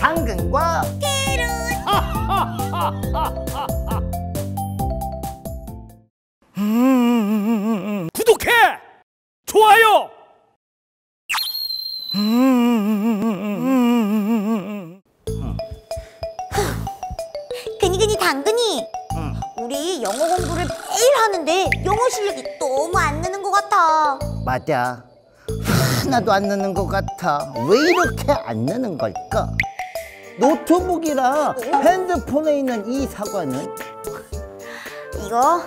당근과 캐럿. 구독해! 좋아요! 그니 당근이. 우리 영어 공부를 매일 하는데 영어 실력이 너무 안 느는 것 같아. 맞아. 하나도 안 느는 것 같아. 왜 이렇게 안 느는 걸까? 노트북이랑 핸드폰에 있는 이 사과는? 이거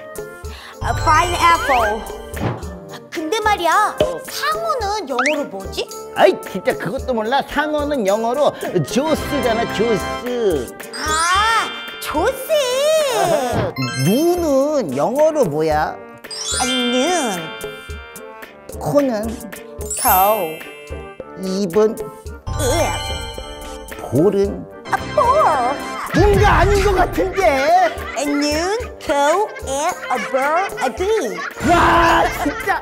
파인애플. 근데 말이야, 상어는 영어로 뭐지? 아이 진짜 그것도 몰라. 상어는 영어로 조스잖아, 조스. 아, 조스. 눈은 영어로 뭐야? 눈. 코는? 코. 입은? 입. 볼은? 볼. 뭔가 아닌 것 같은데? 눈, 코, 입, 볼, 귀. 와 진짜.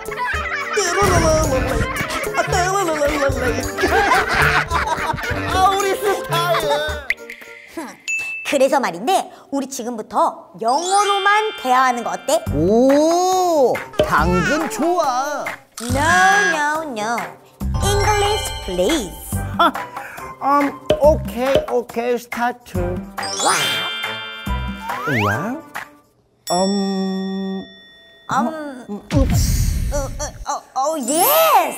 아 우리 스타일. 그래서 말인데 우리 지금부터 영어로만 대화하는 거 어때? 오 당근 좋아. No. English, please. 오케이, 스타트. 와우. 읍스. Yes.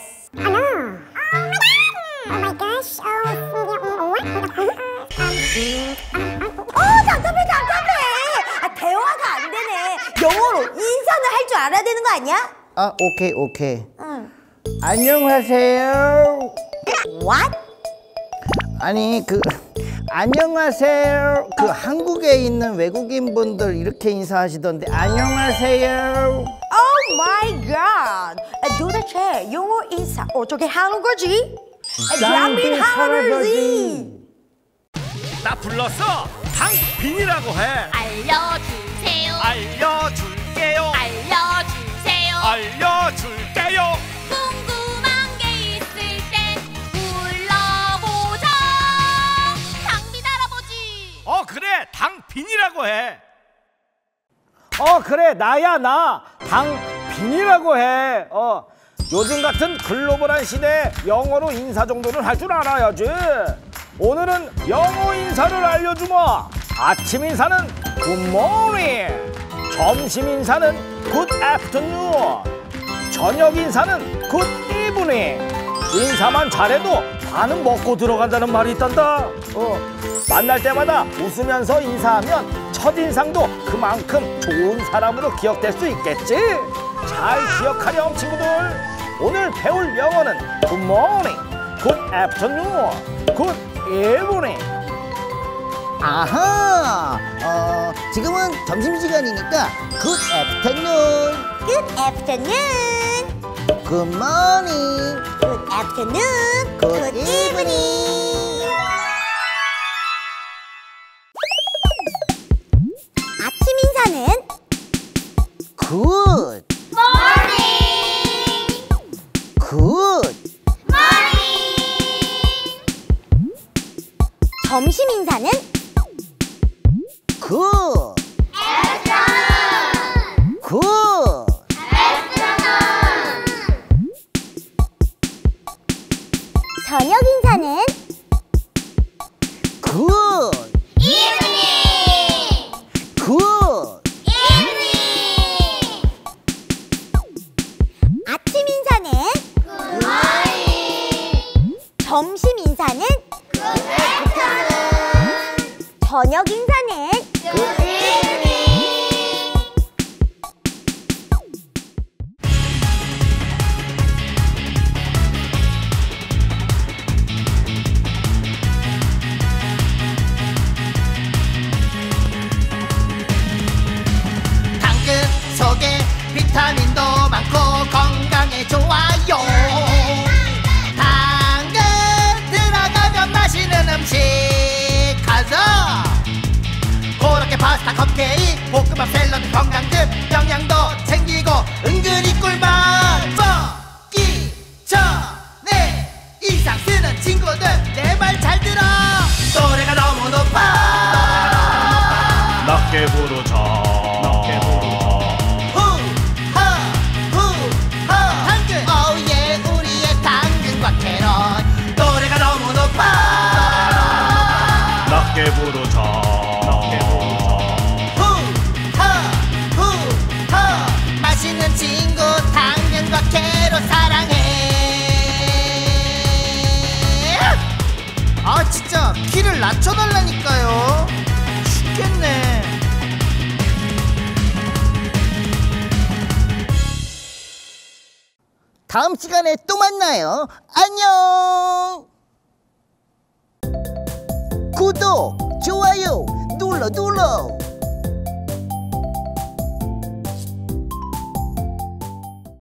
답답해. 대화가 안 되네. 영어로 인사는 할 줄 알아야 되는 거 아니야? 오케이. 응. 안녕하세요. What? 아니 안녕하세요. 한국에 있는 외국인 분들 이렇게 인사하시던데 안녕하세요. Oh my God. 도대체 영어 인사 어떻게 하는 거지? 장빈 하늘지. 나 불렀어! 당빈이라고 해! 알려줄게요. 알려줄게요! 궁금한 게 있을 땐 불러보자. 당빈 할아버지. 그래! 당빈이라고 해! 그래! 나 당빈이라고 해! 요즘 같은 글로벌한 시대에 영어로 인사 정도는 할 줄 알아야지. 오늘은 영어 인사를 알려주마. 아침 인사는 Good morning, 점심 인사는 Good afternoon, 저녁 인사는 Good evening. 인사만 잘해도 반은 먹고 들어간다는 말이 있단다. 만날 때마다 웃으면서 인사하면 첫인상도 그만큼 좋은 사람으로 기억될 수 있겠지. 잘 기억하렴 친구들. 오늘 배울 영어는 Good morning, Good afternoon, Good evening. 아하. 지금은 점심시간이니까 Good afternoon, Good afternoon. Good morning, Good afternoon. Good evening. 아침 인사는 Good, morning. good. 점심 인사는 Good, good. 저녁 인사는 Good, good. 아침 인사는 점심 인사는 저녁 인사는 당근 속에 비타민도 많고 건강에 좋아요. 당근 들어가면 맛있는 음식 가자. 그렇게 파스타, 컵케이크, 볶음밥, 샐러드, 건강즙 영양도 챙기고 은근히 꿀맛. 먹기 전에 이상 쓰는 친구들 내 말 잘 들어. 다음 시간에 또 만나요. 안녕. 구독, 좋아요 눌러.